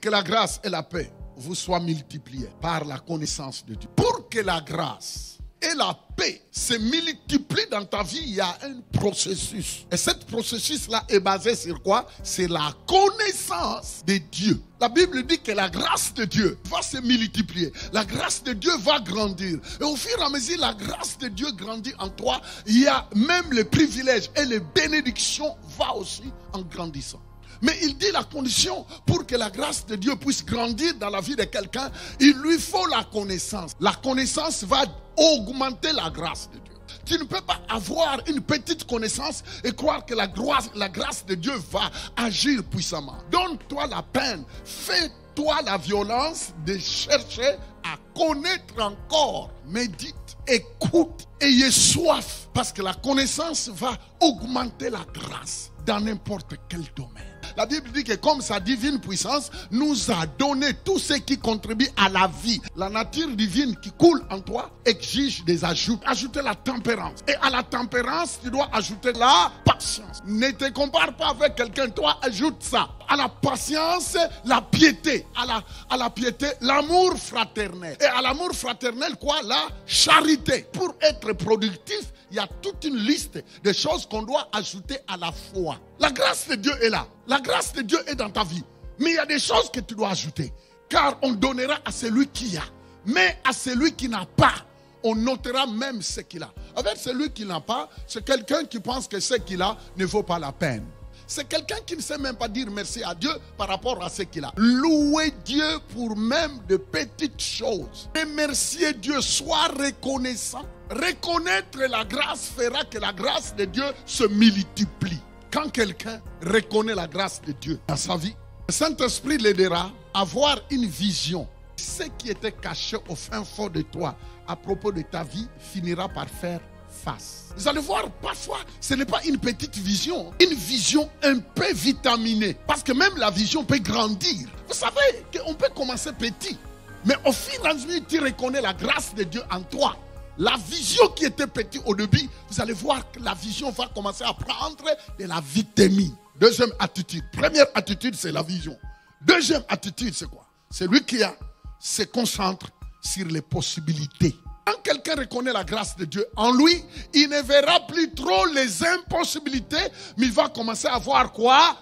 que la grâce et la paix vous soient multipliées par la connaissance de Dieu. Pour que la grâce et la paix se multiplient dans ta vie, il y a un processus. Et ce processus-là est basé sur quoi? C'est la connaissance de Dieu. La Bible dit que la grâce de Dieu va se multiplier. La grâce de Dieu va grandir. Et au fur et à mesure, la grâce de Dieu grandit en toi. Il y a même les privilèges et les bénédictions vont aussi en grandissant. Mais il dit la condition pour que la grâce de Dieu puisse grandir dans la vie de quelqu'un, il lui faut la connaissance. La connaissance va augmenter la grâce de Dieu. Tu ne peux pas avoir une petite connaissance et croire que la grâce de Dieu va agir puissamment. Donne-toi la peine, fais-toi la violence de chercher à connaître encore. Médite, écoute, ayez soif, parce que la connaissance va augmenter la grâce dans n'importe quel domaine. La Bible dit que comme sa divine puissance nous a donné tout ce qui contribue à la vie. La nature divine qui coule en toi exige des ajouts. Ajouter la tempérance. Et à la tempérance, tu dois ajouter la patience. Ne te compare pas avec quelqu'un, toi ajoute ça. À la patience, la piété. À la piété, l'amour fraternel. Et à l'amour fraternel, quoi? La charité. Pour être productif, il y a toute une liste de choses qu'on doit ajouter à la foi. La grâce de Dieu est là. La grâce de Dieu est dans ta vie. Mais il y a des choses que tu dois ajouter. Car on donnera à celui qui a. Mais à celui qui n'a pas, on notera même ce qu'il a. Avec celui qui n'a pas, c'est quelqu'un qui pense que ce qu'il a ne vaut pas la peine. C'est quelqu'un qui ne sait même pas dire merci à Dieu par rapport à ce qu'il a. Louer Dieu pour même de petites choses. Remercier Dieu, sois reconnaissant. Reconnaître la grâce fera que la grâce de Dieu se multiplie. Quand quelqu'un reconnaît la grâce de Dieu dans sa vie, le Saint-Esprit l'aidera à avoir une vision. Ce qui était caché au fin fond de toi à propos de ta vie finira par faire face. Vous allez voir, parfois, ce n'est pas une petite vision. Une vision un peu vitaminée. Parce que même la vision peut grandir. Vous savez qu'on peut commencer petit. Mais au fur et à mesure, tu reconnais la grâce de Dieu en toi. La vision qui était petite au début, vous allez voir que la vision va commencer à prendre de la vitamine. Deuxième attitude. Première attitude, c'est la vision. Deuxième attitude, c'est quoi? C'est lui qui se concentre sur les possibilités. Quand quelqu'un reconnaît la grâce de Dieu en lui, il ne verra plus trop les impossibilités, mais il va commencer à voir quoi?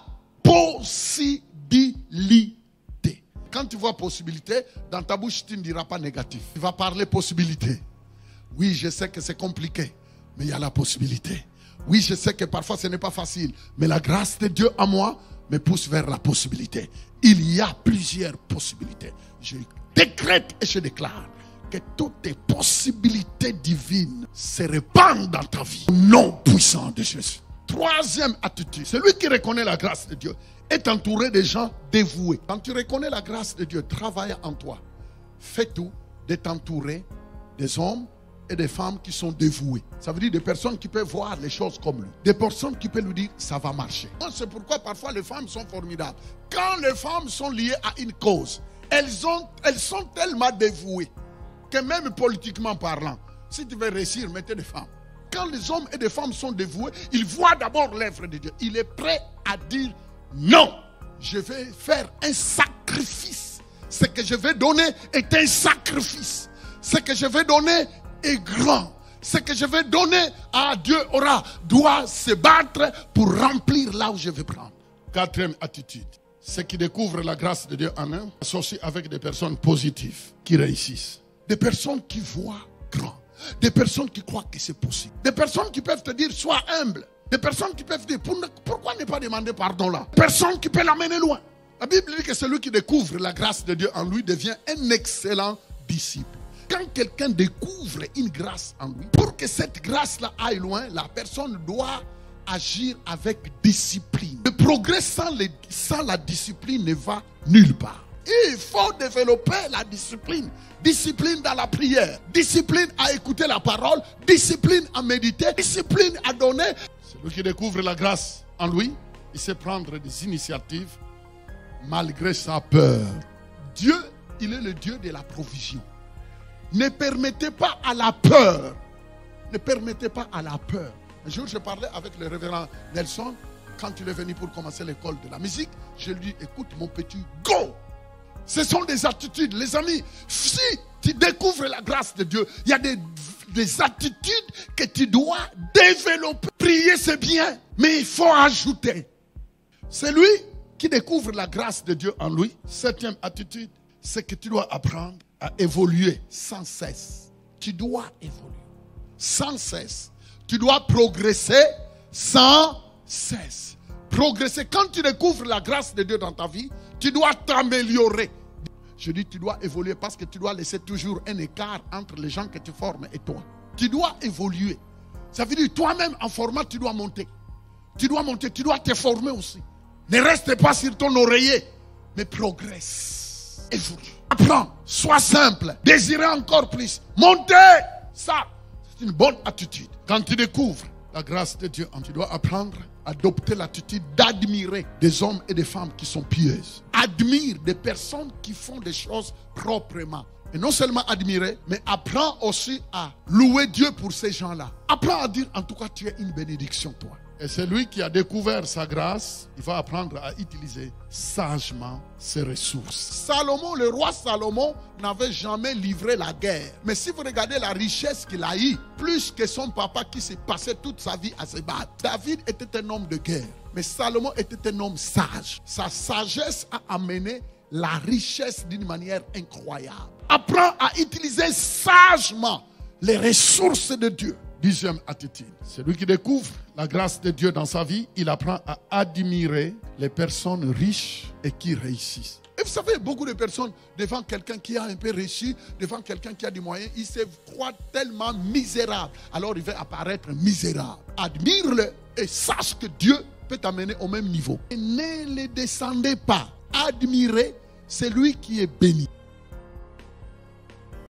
Possibilité. Quand tu vois possibilité, dans ta bouche, tu ne diras pas négatif. Tu vas parler possibilité. Oui, je sais que c'est compliqué, mais il y a la possibilité. Oui, je sais que parfois ce n'est pas facile, mais la grâce de Dieu en moi me pousse vers la possibilité. Il y a plusieurs possibilités. Je décrète et je déclare que toutes les possibilités divines se répandent dans ta vie. Au nom puissant de Jésus. Troisième attitude, celui qui reconnaît la grâce de Dieu est entouré de gens dévoués. Quand tu reconnais la grâce de Dieu, travaille en toi. Fais tout de t'entourer des hommes et des femmes qui sont dévouées. Ça veut dire des personnes qui peuvent voir les choses comme lui. Des personnes qui peuvent lui dire ça va marcher. C'est pourquoi parfois les femmes sont formidables. Quand les femmes sont liées à une cause, elles sont tellement dévouées que même politiquement parlant, si tu veux réussir, mettez des femmes. Quand les hommes et les femmes sont dévoués, ils voient d'abord l'œuvre de Dieu. Il est prêt à dire non, je vais faire un sacrifice. Ce que je vais donner est un sacrifice. Ce que je vais donner est grand. Ce que je vais donner à Dieu doit se battre pour remplir là où je vais prendre. Quatrième attitude. Ceux qui découvrent la grâce de Dieu en eux s'associent avec des personnes positives qui réussissent. Des personnes qui voient grand. Des personnes qui croient que c'est possible. Des personnes qui peuvent te dire sois humble. Des personnes qui peuvent dire pourquoi ne pas demander pardon là. Des personnes qui peuvent l'amener loin. La Bible dit que celui qui découvre la grâce de Dieu en lui devient un excellent disciple. Quand quelqu'un découvre une grâce en lui, pour que cette grâce-là aille loin, la personne doit agir avec discipline. Le progrès sans la discipline ne va nulle part. Il faut développer la discipline. Discipline dans la prière, discipline à écouter la parole, discipline à méditer, discipline à donner. Celui qui découvre la grâce en lui, il sait prendre des initiatives malgré sa peur. Dieu, il est le Dieu de la provision. Ne permettez pas à la peur. Ne permettez pas à la peur. Un jour, je parlais avec le révérend Nelson. Quand il est venu pour commencer l'école de la musique, je lui ai dit, écoute mon petit, go! Ce sont des attitudes. Les amis, si tu découvres la grâce de Dieu, il y a des attitudes que tu dois développer. Prier, c'est bien, mais il faut ajouter. C'est lui qui découvre la grâce de Dieu en lui. Septième attitude, c'est que tu dois apprendre à évoluer sans cesse. Tu dois évoluer sans cesse. Tu dois progresser sans cesse. Progresser. Quand tu découvres la grâce de Dieu dans ta vie, tu dois t'améliorer. Je dis tu dois évoluer parce que tu dois laisser toujours un écart entre les gens que tu formes et toi. Tu dois évoluer. Ça veut dire toi-même en format, tu dois monter. Tu dois monter, tu dois te former aussi. Ne reste pas sur ton oreiller, mais progresse. Évolue. Apprends, sois simple, désirez encore plus. Montez. Ça, c'est une bonne attitude. Quand tu découvres la grâce de Dieu, tu dois apprendre à adopter l'attitude d'admirer des hommes et des femmes qui sont pieuses. Admire des personnes qui font des choses proprement. Et non seulement admirer, mais apprends aussi à louer Dieu pour ces gens-là. Apprends à dire, en tout cas, tu es une bénédiction, toi. Et celui qui a découvert sa grâce, il va apprendre à utiliser sagement ses ressources. Salomon, le roi Salomon, n'avait jamais livré la guerre. Mais si vous regardez la richesse qu'il a eue, plus que son papa qui s'est passé toute sa vie à se battre. David était un homme de guerre, mais Salomon était un homme sage. Sa sagesse a amené la richesse d'une manière incroyable. Apprends à utiliser sagement les ressources de Dieu. Dixième attitude, celui qui découvre la grâce de Dieu dans sa vie, il apprend à admirer les personnes riches et qui réussissent. Et vous savez, beaucoup de personnes, devant quelqu'un qui a un peu réussi, devant quelqu'un qui a des moyens, ils se croient tellement misérables. Alors il va apparaître misérable. Admire-le et sache que Dieu peut t'amener au même niveau. Et ne le descendez pas. Admirez celui qui est béni.